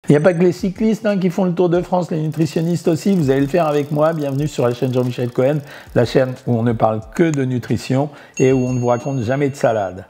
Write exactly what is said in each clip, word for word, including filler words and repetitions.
Il n'y a pas que les cyclistes hein, qui font le Tour de France, les nutritionnistes aussi, vous allez le faire avec moi. Bienvenue sur la chaîne Jean-Michel Cohen, la chaîne où on ne parle que de nutrition et où on ne vous raconte jamais de salade.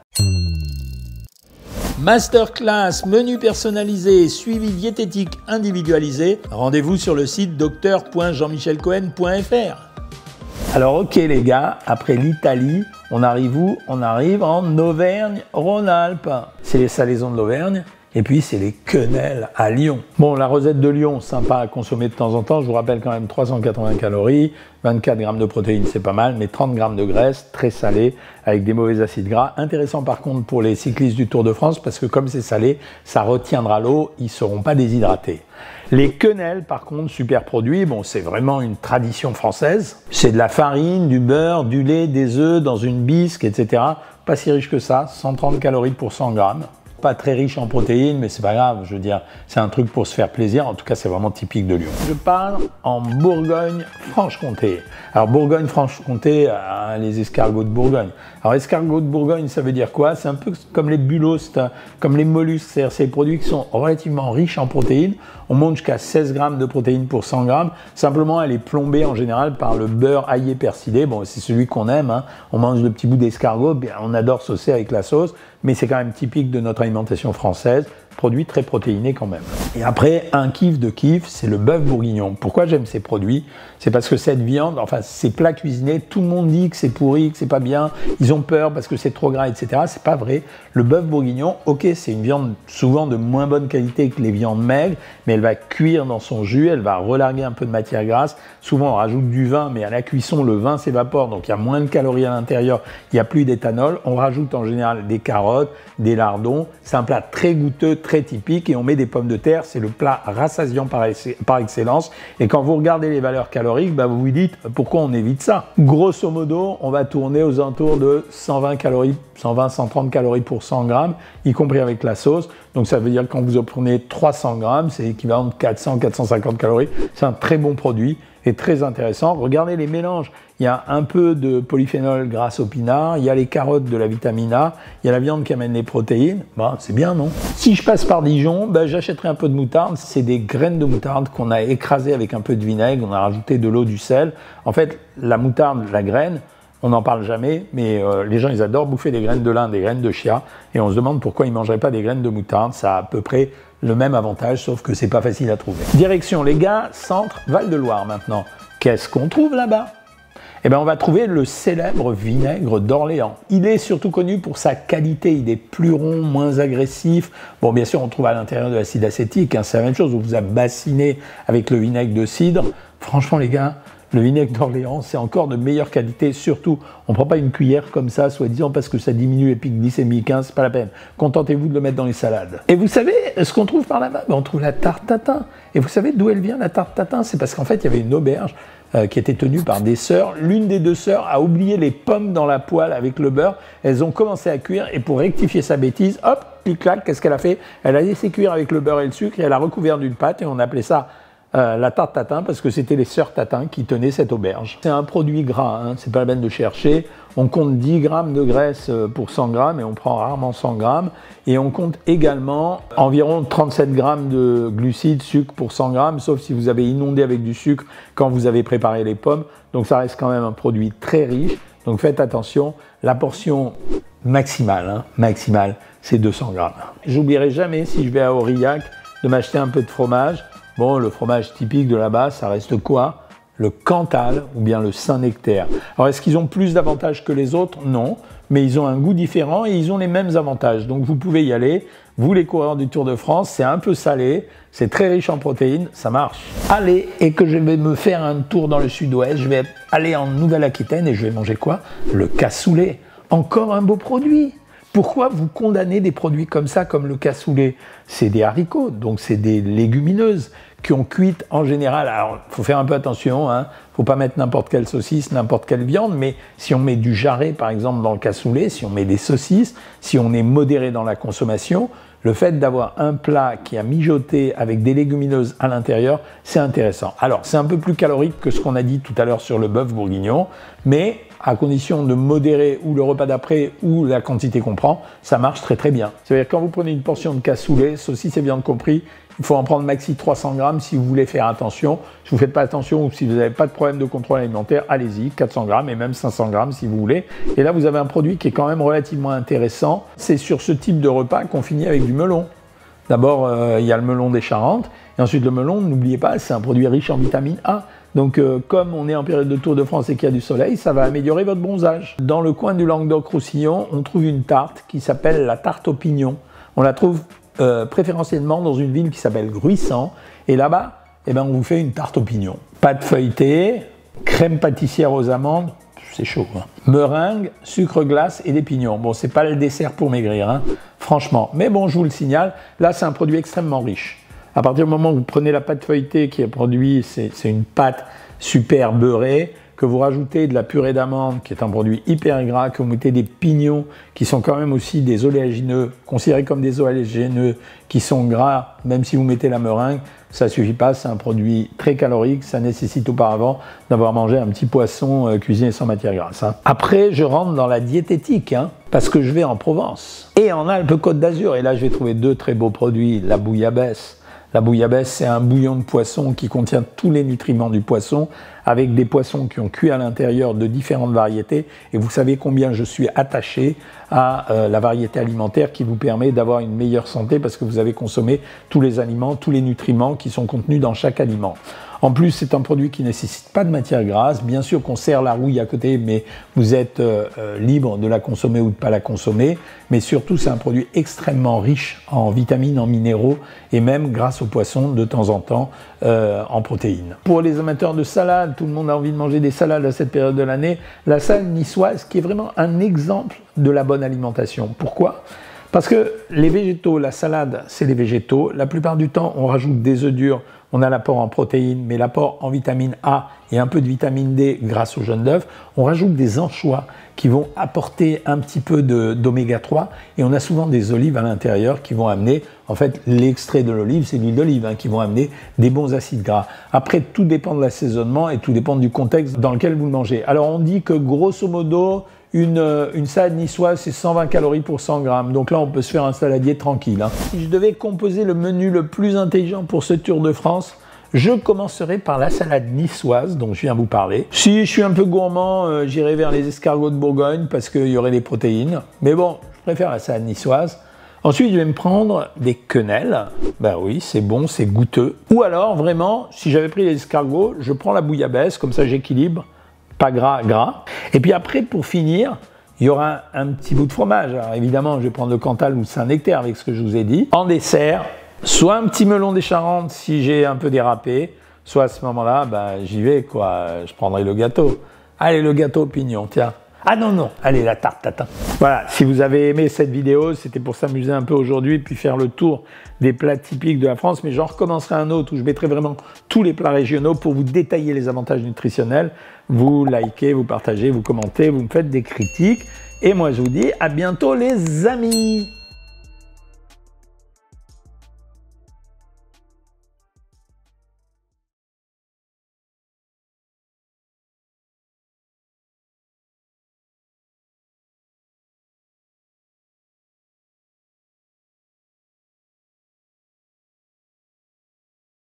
Masterclass, menu personnalisé, suivi diététique individualisé. Rendez-vous sur le site docteur point jean michel cohen point f r. Alors ok les gars, après l'Italie, on arrive où? On arrive en Auvergne-Rhône-Alpes. C'est les salaisons de l'Auvergne. Et puis, c'est les quenelles à Lyon. Bon, la rosette de Lyon, sympa à consommer de temps en temps. Je vous rappelle quand même trois cent quatre-vingts calories, vingt-quatre grammes de protéines, c'est pas mal, mais trente grammes de graisse, très salé, avec des mauvais acides gras. Intéressant par contre pour les cyclistes du Tour de France, parce que comme c'est salé, ça retiendra l'eau, ils ne seront pas déshydratés. Les quenelles, par contre, super produit. Bon, c'est vraiment une tradition française. C'est de la farine, du beurre, du lait, des œufs, dans une bisque, et cetera. Pas si riche que ça, cent trente calories pour cent grammes. Pas très riche en protéines, mais c'est pas grave, je veux dire, c'est un truc pour se faire plaisir. En tout cas, c'est vraiment typique de Lyon. Je pars en Bourgogne-Franche-Comté. Alors, Bourgogne-Franche-Comté, euh, les escargots de Bourgogne. Alors, escargots de Bourgogne, ça veut dire quoi? C'est un peu comme les bulos, comme les mollusques, c'est-à-dire c'est des produits qui sont relativement riches en protéines. On monte jusqu'à seize grammes de protéines pour cent grammes. Simplement, elle est plombée en général par le beurre aillé persillé. Bon, c'est celui qu'on aime, hein. On mange le petit bout d'escargot, bien, on adore saucer avec la sauce, mais c'est quand même typique de notre alimentation française. Produit très protéiné quand même. Et après, un kiff de kiff, c'est le bœuf bourguignon. Pourquoi j'aime ces produits? C'est parce que cette viande, enfin ces plats cuisinés, tout le monde dit que c'est pourri, que c'est pas bien, ils ont peur parce que c'est trop gras, et cetera. C'est pas vrai. Le bœuf bourguignon, ok, c'est une viande souvent de moins bonne qualité que les viandes maigres, mais elle va cuire dans son jus, elle va relarguer un peu de matière grasse. Souvent, on rajoute du vin, mais à la cuisson, le vin s'évapore, donc il y a moins de calories à l'intérieur, il n'y a plus d'éthanol. On rajoute en général des carottes, des lardons. C'est un plat très goûteux, très typique, et on met des pommes de terre. C'est le plat rassasiant par, par excellence. Et quand vous regardez les valeurs caloriques, bah vous vous dites pourquoi on évite ça. Grosso modo, on va tourner aux alentours de cent vingt calories, cent vingt à cent trente calories pour cent grammes, y compris avec la sauce. Donc ça veut dire que quand vous en prenez trois cents grammes, c'est équivalent de quatre cents à quatre cent cinquante calories. C'est un très bon produit et très intéressant. Regardez les mélanges. Il y a un peu de polyphénol grâce au pinard, il y a les carottes de la vitamine A, il y a la viande qui amène les protéines. Bon, c'est bien, non? Si je passe par Dijon, ben, j'achèterai un peu de moutarde. C'est des graines de moutarde qu'on a écrasées avec un peu de vinaigre, on a rajouté de l'eau, du sel. En fait, la moutarde, la graine, on n'en parle jamais, mais euh, les gens, ils adorent bouffer des graines de lin, des graines de chia, et on se demande pourquoi ils ne mangeraient pas des graines de moutarde. Ça a à peu près le même avantage, sauf que c'est pas facile à trouver. Direction les gars, centre Val-de-Loire maintenant. Qu'est-ce qu'on trouve là-bas? Eh bien, on va trouver le célèbre vinaigre d'Orléans. Il est surtout connu pour sa qualité. Il est plus rond, moins agressif. Bon, bien sûr, on trouve à l'intérieur de l'acide acétique. Hein, c'est la même chose. On vous a bassiné avec le vinaigre de cidre. Franchement, les gars, le vinaigre d'Orléans, c'est encore de meilleure qualité. Surtout, on ne prend pas une cuillère comme ça, soi-disant parce que ça diminue les pics glycémiques. Hein, c'est pas la peine. Contentez-vous de le mettre dans les salades. Et vous savez ce qu'on trouve par là-bas? On trouve la tarte tatin. Et vous savez d'où elle vient, la tarte tatin? C'est parce qu'en fait, il y avait une auberge Euh, qui était tenue par des sœurs. L'une des deux sœurs a oublié les pommes dans la poêle avec le beurre. Elles ont commencé à cuire et pour rectifier sa bêtise, hop, clic-clac, qu'est-ce qu'elle a fait? Elle a laissé cuire avec le beurre et le sucre et elle a recouvert d'une pâte et on appelait ça euh, la tarte tatin parce que c'était les sœurs tatin qui tenaient cette auberge. C'est un produit gras, hein, c'est pas la peine de chercher. On compte dix grammes de graisse pour cent grammes et on prend rarement cent grammes. Et on compte également environ trente-sept grammes de glucides, sucre pour cent grammes, sauf si vous avez inondé avec du sucre quand vous avez préparé les pommes. Donc ça reste quand même un produit très riche. Donc faites attention, la portion maximale, hein, maximale, c'est deux cents grammes. J'oublierai jamais, si je vais à Aurillac, de m'acheter un peu de fromage. Bon, le fromage typique de là-bas, ça reste quoi? Le Cantal ou bien le Saint-Nectaire. Alors, est-ce qu'ils ont plus d'avantages que les autres? Non, mais ils ont un goût différent et ils ont les mêmes avantages. Donc, vous pouvez y aller. Vous, les coureurs du Tour de France, c'est un peu salé, c'est très riche en protéines, ça marche. Allez, et que je vais me faire un tour dans le sud-ouest, je vais aller en Nouvelle-Aquitaine et je vais manger quoi? Le cassoulet. Encore un beau produit. Pourquoi vous condamnez des produits comme ça, comme le cassoulet? C'est des haricots, donc c'est des légumineuses qui ont cuite en général. Alors, il faut faire un peu attention, il hein. ne faut pas mettre n'importe quelle saucisse, n'importe quelle viande, mais si on met du jarret, par exemple, dans le cassoulet, si on met des saucisses, si on est modéré dans la consommation, le fait d'avoir un plat qui a mijoté avec des légumineuses à l'intérieur, c'est intéressant. Alors, c'est un peu plus calorique que ce qu'on a dit tout à l'heure sur le bœuf bourguignon, mais à condition de modérer ou le repas d'après ou la quantité qu'on prend, ça marche très très bien. C'est-à-dire quand vous prenez une portion de cassoulet, saucisses et viande compris, Il faut en prendre maxi trois cents grammes si vous voulez faire attention. Si vous ne faites pas attention ou si vous n'avez pas de problème de contrôle alimentaire, allez-y, quatre cents grammes et même cinq cents grammes si vous voulez. Et là, vous avez un produit qui est quand même relativement intéressant. C'est sur ce type de repas qu'on finit avec du melon. D'abord, euh, il y a le melon des Charentes. Et ensuite, le melon, n'oubliez pas, c'est un produit riche en vitamine A. Donc, euh, comme on est en période de Tour de France et qu'il y a du soleil, ça va améliorer votre bronzage. Dans le coin du Languedoc-Roussillon, on trouve une tarte qui s'appelle la tarte aux pignons. On la trouve euh, préférentiellement dans une ville qui s'appelle Gruissant. Et là-bas, eh ben, on vous fait une tarte aux pignons. Pâte feuilletée, crème pâtissière aux amandes, c'est chaud, hein. Meringue, sucre glace et des pignons. Bon, c'est pas le dessert pour maigrir, hein, franchement. Mais bon, je vous le signale, là, c'est un produit extrêmement riche. À partir du moment où vous prenez la pâte feuilletée qui est produit, c'est une pâte super beurrée, que vous rajoutez de la purée d'amande qui est un produit hyper gras, que vous mettez des pignons qui sont quand même aussi des oléagineux, considérés comme des oléagineux qui sont gras, même si vous mettez la meringue, ça ne suffit pas, c'est un produit très calorique, ça nécessite auparavant d'avoir mangé un petit poisson euh, cuisiné sans matière grasse. Hein. Après, je rentre dans la diététique, hein, parce que je vais en Provence et en Alpes-Côte d'Azur, et là je vais trouver deux très beaux produits, la bouillabaisse. La bouillabaisse, c'est un bouillon de poisson qui contient tous les nutriments du poisson, avec des poissons qui ont cuit à l'intérieur de différentes variétés. Et vous savez combien je suis attaché à euh, la variété alimentaire qui vous permet d'avoir une meilleure santé parce que vous avez consommé tous les aliments, tous les nutriments qui sont contenus dans chaque aliment. En plus, c'est un produit qui ne nécessite pas de matière grasse. Bien sûr qu'on sert la rouille à côté, mais vous êtes euh, euh, libre de la consommer ou de ne pas la consommer. Mais surtout, c'est un produit extrêmement riche en vitamines, en minéraux et même, grâce au poisson, de temps en temps, euh, en protéines. Pour les amateurs de salade, tout le monde a envie de manger des salades à cette période de l'année. La salade niçoise, qui est vraiment un exemple de la bonne alimentation. Pourquoi ? Parce que les végétaux, la salade, c'est les végétaux. La plupart du temps, on rajoute des œufs durs. On a l'apport en protéines, mais l'apport en vitamine A et un peu de vitamine D grâce au jaune d'œuf. On rajoute des anchois qui vont apporter un petit peu d'oméga trois et on a souvent des olives à l'intérieur qui vont amener, en fait, l'extrait de l'olive, c'est l'huile d'olive, hein, qui vont amener des bons acides gras. Après, tout dépend de l'assaisonnement et tout dépend du contexte dans lequel vous le mangez. Alors, on dit que grosso modo, Une, une salade niçoise, c'est cent vingt calories pour cent grammes. Donc là, on peut se faire un saladier tranquille. Hein. Si je devais composer le menu le plus intelligent pour ce Tour de France, je commencerai par la salade niçoise dont je viens vous parler. Si je suis un peu gourmand, euh, j'irai vers les escargots de Bourgogne parce qu'il y aurait des protéines. Mais bon, je préfère la salade niçoise. Ensuite, je vais me prendre des quenelles. Ben oui, c'est bon, c'est goûteux. Ou alors, vraiment, si j'avais pris les escargots, je prends la bouillabaisse, comme ça j'équilibre. Pas gras, gras. Et puis après, pour finir, il y aura un, un petit bout de fromage. Alors évidemment, je vais prendre le Cantal ou le Saint-Nectaire avec ce que je vous ai dit. En dessert, soit un petit melon des Charentes si j'ai un peu dérapé, soit à ce moment-là, ben, j'y vais, quoi. Je prendrai le gâteau. Allez, le gâteau au pignon, tiens. Ah non, non, allez, la tarte tatin. Voilà, si vous avez aimé cette vidéo, c'était pour s'amuser un peu aujourd'hui, puis faire le tour des plats typiques de la France, mais j'en recommencerai un autre où je mettrai vraiment tous les plats régionaux pour vous détailler les avantages nutritionnels. Vous likez, vous partagez, vous commentez, vous me faites des critiques. Et moi, je vous dis à bientôt les amis.